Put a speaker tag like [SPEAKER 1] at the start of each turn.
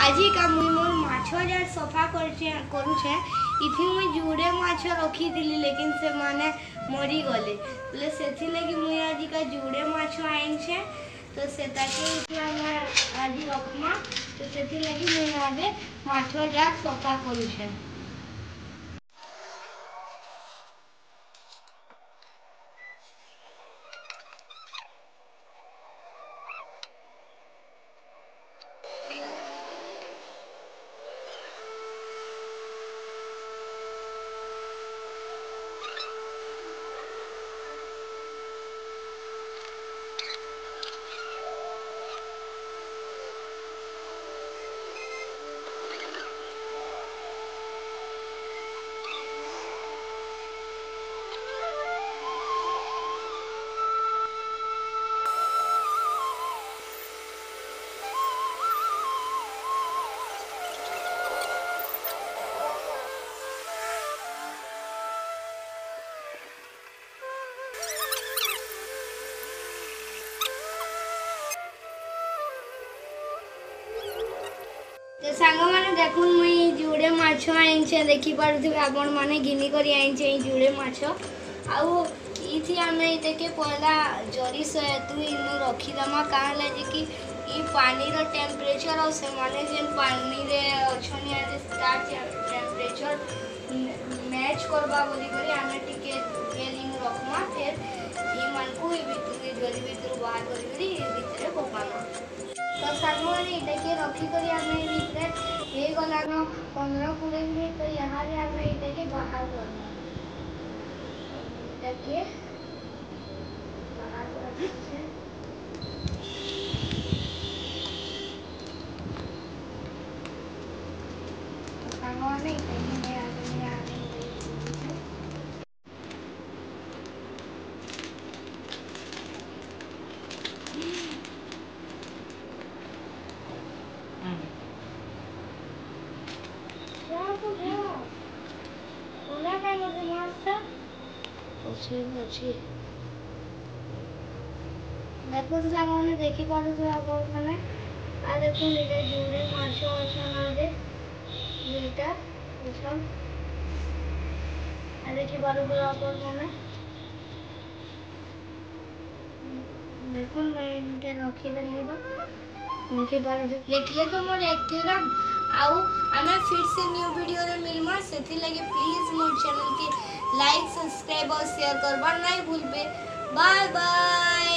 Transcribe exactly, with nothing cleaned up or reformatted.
[SPEAKER 1] आज का मुई मोर माछ जार सफा करुचे इथि मुई जुड़े माछ रखी दिली लेकिन से माने मरी गले बोले सेथि लगी मुई आज का जुड़े माछ आइछे तो सेता के इथि हम आज रखमा तो सेथि लगी मुई आबे माछ जार सफा करुचे। तो सांग माने देखुन मुई जुड़े माछ आइछे देखि पारुथिबे आपण माने गिनी करी आइछे जुड़े माछ आउ इथि आमे देखे पहला जरी से तू इनु रखी दमा का लाजी कि ई पानी रो टेम्परेचर और से माने जेन पानी रे अछनी आज स्टार्ट टेम्परेचर मैच करबा बोली करी आमे टिके तेल इनु रखमा फिर ई मन को ई बितु जरी बितु बाहर करी करी भीतर पकाना तो सागवानी इटाके रखी करी आमे भीतर हे गलानो पंद्रह बीस मिनट तो यहाँ रे आमे इटाके बाहर करना इटाके बाहर करना है तो सागवानी इटाके में आगे में आगे देखो सागवानी देखि पारो तो आप माने आ देखो निके जुड़े माछ असन आगे नीटा सब आ देखि पारो तो आप माने देखो मैं इनके रखी देली बा देखि पारो देखले तो मोर एक्टिव आउ आमे फिर से न्यू वीडियो रे मिलमा सेथि लगे प्लीज मोर चैनल के लाइक सब्सक्राइब और शेयर करबा नहीं भूलबे। Bye bye.